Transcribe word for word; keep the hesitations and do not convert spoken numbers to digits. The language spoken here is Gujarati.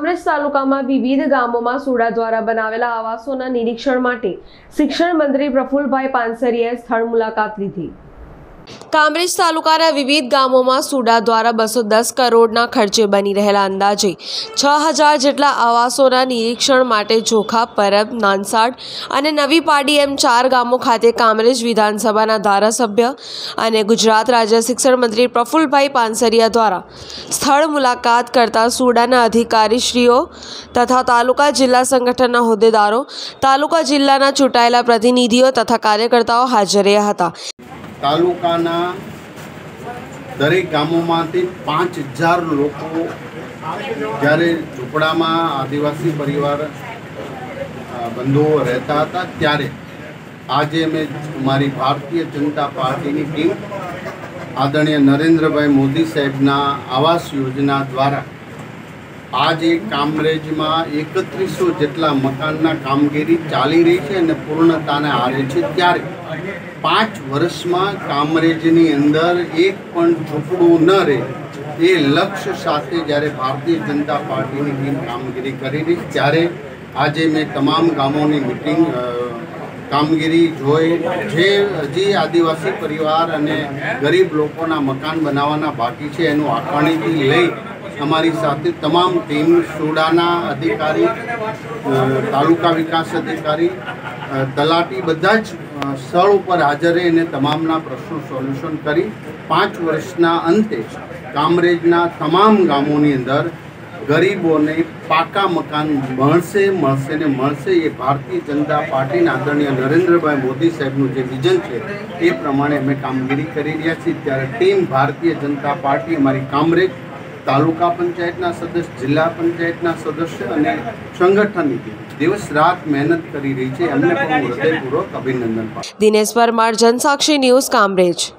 કામરેજ તાલુકામાં વિવિધ ગામોમાં સુડા દ્વારા બનાવેલા આવાસોના નિરીક્ષણ માટે શિક્ષણ મંત્રી પ્રફુલભાઈ પાનસરીયાએ સ્થળ મુલાકાત લીધી। કામરેજ તાલુકાના વિવિધ ગામોમાં સુડા દ્વારા બસો દસ કરોડના ખર્ચે બની રહેલા અંદાજે છ હજાર જેટલા આવાસોના નિરીક્ષણ માટે જોખા, પરબ, નાનસાડ અને નવી પાડી એમ ચાર ગામો ખાતે કામરેજ વિધાનસભાના ધારાસભ્ય અને ગુજરાત રાજ્ય શિક્ષણ મંત્રી પ્રફુલભાઈ પાનસરીયા દ્વારા સ્થળ મુલાકાત કરતા સુડાના અધિકારીશ્રીઓ તથા તાલુકા જિલ્લા સંગઠનના હોદ્દેદારો, તાલુકા જિલ્લાના ચૂંટાયેલા પ્રતિનિધિઓ તથા કાર્યકર્તાઓ હાજર રહ્યા હતા। તાલુકાના દરેક ગામોમાંથી પાંચ હજાર લોકો જ્યારે ઝૂંપડામાં આદિવાસી પરિવાર બંધુઓ રહેતા હતા ત્યારે આજે અમે અમારી ભારતીય જનતા પાર્ટીની ટીમ આદરણીય નરેન્દ્રભાઈ મોદી સાહેબના આવાસ યોજના દ્વારા આજે કામરેજમાં એકત્રીસો જેટલા મકાનના કામગીરી ચાલી રહી છે અને પૂર્ણતાને આરે છે ત્યારે પાંચ વર્ષમાં કામરેજની અંદર એક પણ ઝૂંપડું ન રહે એ લક્ષ્ય સાથે જ્યારે ભારતીય જનતા પાર્ટીની ટીમ કામગીરી કરી રહી ત્યારે આજે મેં તમામ ગામોની મિટિંગ કામગીરી જોઈ જે હજી આદિવાસી પરિવાર અને ગરીબ લોકોના મકાન બનાવવાના બાકી છે એનું આકારણીથી લઈ અમારી સાથે તમામ ટીમ સુડાના અધિકારી, તાલુકા વિકાસ અધિકારી, તલાટી બધા જ સ્થળ ઉપર હાજર રહીને તમામના પ્રશ્નો સોલ્યુશન કરી પાંચ વર્ષના અંતે કામરેજના તમામ ગામોની અંદર ગરીબોને પાકા મકાન મળશે મળશે ને મળશે એ ભારતીય જનતા પાર્ટીના આદરણીય નરેન્દ્રભાઈ મોદી સાહેબનું જે વિઝન છે એ પ્રમાણે અમે કામગીરી કરી રહ્યા છીએ। ત્યારે ટીમ ભારતીય જનતા પાર્ટી અમારી કામરેજ તાલુકા પંચાયતના સદસ્ય, જિલ્લા પંચાયતના સદસ્ય અને સંગઠનની ટીમ દિવસ રાત મહેનત કરી રહી છે, એમને પણ હું હૃદયપૂર્વક અભિનંદન પાઠવું છું। દિનેશ પરમાર, જનસાક્ષી ન્યૂઝ, કામરેજ।